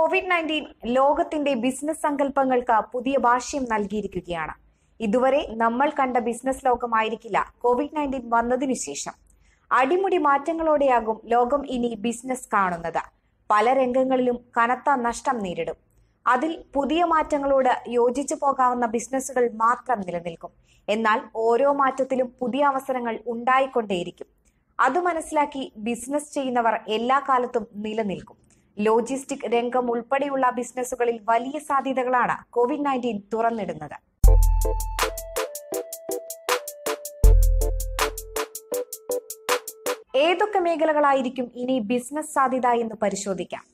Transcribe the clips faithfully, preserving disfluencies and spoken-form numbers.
Covid nineteen ലോകത്തിന്റെ business സങ്കല്പങ്ങൾക്ക് പുതിയ ഭാഷ്യം നൽകിയിരിക്കുകയാണ്. ഇതുവരെ നമ്മൾ കണ്ട ബിസിനസ് ലോകമായിരിക്കില്ല കോവിഡ് നയൻറ്റീൻ വന്നതിനു ശേഷം. അടിമുടി മാറ്റങ്ങളോടെയാകും ലോകം ഇനി ബിസിനസ് കാണുന്നത്. പല രംഗങ്ങളിലും കനത്ത നഷ്ടം നേരിടും. അതിൽ പുതിയ മാറ്റങ്ങളോട് യോജിച്ചു പോകാവുന്ന ബിസിനസ്സുകൾ മാത്രം നിലനിൽക്കും. എന്നാൽ ഓരോ മാറ്റത്തിലും പുതിയ അവസരങ്ങൾ ഉണ്ടായിക്കൊണ്ടേയിരിക്കും. അത് മനസ്സിലാക്കി ബിസിനസ് ചെയ്യുന്നവർ എല്ലാ കാലത്തും നിലനിൽക്കും. ലോജിസ്റ്റിക് രംഗം ഉൾപ്പെടെയുള്ള ബിസിനസ്സുകളിൽ വലിയ സാധ്യതകളാണ് കോവിഡ് നയൻറ്റീൻ തുറന്നിടുന്നത്. ഏതൊക്കെ മേഖലകളായിരിക്കും ഇനി ബിസിനസ് സാധ്യത എന്ന് പരിശോധിക്കാം.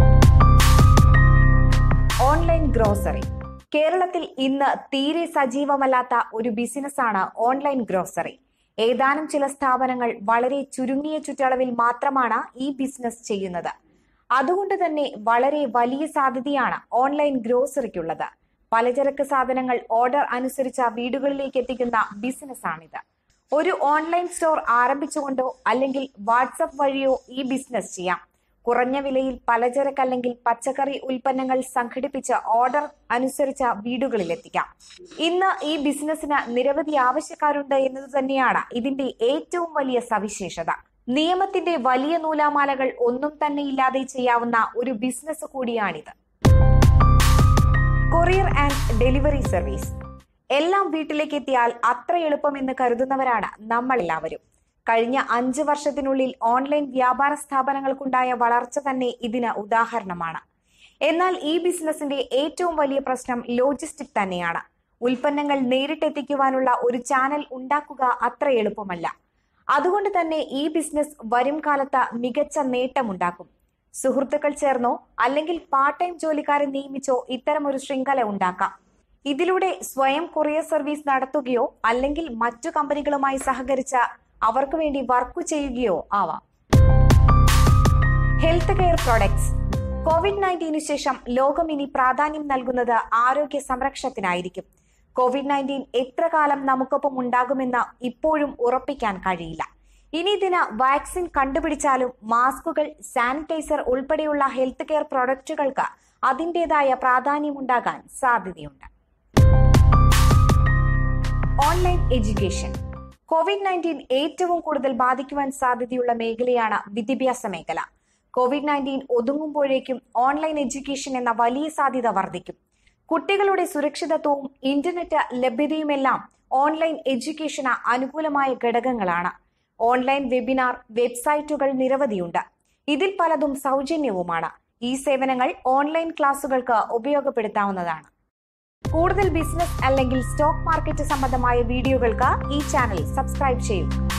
Online grocery. കേരളത്തിൽ ഇന്ന് തീരെ സജീവമല്ലാത്ത ഒരു ബിസിനസ്സാണ് ഓൺലൈൻ ഗ്രോസറി. ഏതാനും ചില സ്ഥാപനങ്ങൾ വളരെ ചുരുങ്ങിയ ചുറ്റളവിൽ മാത്രമാണ് ഈ ബിസിനസ് ചെയ്യുന്നത്. അതുകൊണ്ട് തന്നെ വളരെ വലിയ സാധ്യതയാണ് ഓൺലൈൻ ഗ്രോസറിക്കുള്ളത്. പലചരക്ക് സാധനങ്ങൾ ഓർഡർ അനുസരിച്ച വീടുകളിലേക്ക് എത്തിക്കുന്ന ബിസിനസ്സാണിത്. ഒരു ഓൺലൈൻ സ്റ്റോർ ആരംഭിച്ചുകൊണ്ടോ അല്ലെങ്കിൽ വാട്സപ്പ് വഴിയോ ഈ ബിസിനസ് ചെയ്യാം. കുറഞ്ഞ വിലയിൽ പലചരക്ക് അല്ലെങ്കിൽ പച്ചക്കറി ഉൽപ്പന്നങ്ങൾ സംഘടിപ്പിച്ച് ഓർഡർ അനുസരിച്ച വീടുകളിൽ എത്തിക്കാം. ഇന്ന് ഈ ബിസിനസ്സിന് നിരവധി ആവശ്യക്കാരുണ്ട് എന്നത് തന്നെയാണ് ഇതിന്റെ ഏറ്റവും വലിയ സവിശേഷത. നിയമത്തിന്റെ വലിയ നൂലാമാലകൾ ഒന്നും തന്നെ ഇല്ലാതെ ചെയ്യാവുന്ന ഒരു ബിസിനസ് കൂടിയാണിത്. Courier and delivery service. എല്ലാം വീട്ടിലേക്ക് എത്തിയാൽ അത്ര എളുപ്പമെന്ന് കരുതുന്നവരാണ് നമ്മൾ എല്ലാവരും. കഴിഞ്ഞ അഞ്ച് വർഷത്തിനുള്ളിൽ ഓൺലൈൻ വ്യാപാര സ്ഥാപനങ്ങൾക്കുണ്ടായ വളർച്ച തന്നെ ഇതിന് ഉദാഹരണമാണ്. എന്നാൽ ഈ ബിസിനസിന്റെ ഏറ്റവും വലിയ പ്രശ്നം ലോജിസ്റ്റിക് തന്നെയാണ്. ഉൽപ്പന്നങ്ങൾ നേരിട്ടെത്തിക്കുവാനുള്ള ഒരു ചാനൽ ഉണ്ടാക്കുക അത്ര എളുപ്പമല്ല. അതുകൊണ്ട് തന്നെ ഈ ബിസിനസ് വരും കാലത്ത് മികച്ച നേട്ടമുണ്ടാക്കും. സുഹൃത്തുക്കൾ ചേർന്നോ അല്ലെങ്കിൽ പാർട്ട് ടൈം ജോലിക്കാരെ നിയമിച്ചോ ഇത്തരമൊരു ശൃംഖല ഉണ്ടാക്കാം. ഇതിലൂടെ സ്വയം കൊറിയർ സർവീസ് നടത്തുകയോ അല്ലെങ്കിൽ മറ്റു കമ്പനികളുമായി സഹകരിച്ച അവർക്ക് വേണ്ടി വർക്ക് ചെയ്യുകയോ ആവാം. Health care products. കോവിഡ് നയൻറ്റീനു ശേഷം ലോകം ഇനി പ്രാധാന്യം നൽകുന്നത് ആരോഗ്യ സംരക്ഷണത്തിനായിരിക്കും. കോവിഡ് നയൻറ്റീൻ എത്ര കാലം നമുക്കൊപ്പം ഉണ്ടാകുമെന്ന് ഇപ്പോഴും ഉറപ്പിക്കാൻ കഴിയില്ല. ഇനി ഇതിന് വാക്സിൻ കണ്ടുപിടിച്ചാലും മാസ്കുകൾ, സാനിറ്റൈസർ ഉൾപ്പെടെയുള്ള ഹെൽത്ത് കെയർ പ്രൊഡക്റ്റുകൾക്ക് അതിൻ്റെതായ പ്രാധാന്യമുണ്ടാകാൻ സാധ്യതയുണ്ട്. Online education. കോവിഡ് നയൻറ്റീൻ ഏറ്റവും കൂടുതൽ ബാധിക്കുവാൻ സാധ്യതയുള്ള മേഖലയാണ് വിദ്യാഭ്യാസ മേഖല. കോവിഡ് നയൻറ്റീൻ ഒതുങ്ങുമ്പോഴേക്കും ഓൺലൈൻ എഡ്യൂക്കേഷൻ എന്ന വലിയ സാധ്യത വർദ്ധിക്കും. കുട്ടികളുടെ സുരക്ഷിതത്വവും ഇന്റർനെറ്റ് ലഭ്യതയുമെല്ലാം ഓൺലൈൻ എഡ്യൂക്കേഷന് അനുകൂലമായ ഘടകങ്ങളാണ്. ഓൺലൈൻ വെബിനാർ, വെബ്സൈറ്റുകൾ നിരവധിയുണ്ട്. ഇതിൽ പലതും സൗജന്യവുമാണ്. ഈ സേവനങ്ങൾ ഓൺലൈൻ ക്ലാസുകൾക്ക് ഉപയോഗപ്പെടുത്താവുന്നതാണ്. കൂടുതൽ ബിസിനസ് അല്ലെങ്കിൽ സ്റ്റോക്ക് മാർക്കറ്റ് സംബന്ധമായ വീഡിയോകൾക്ക് ഈ ചാനൽ സബ്സ്ക്രൈബ് ചെയ്യൂ.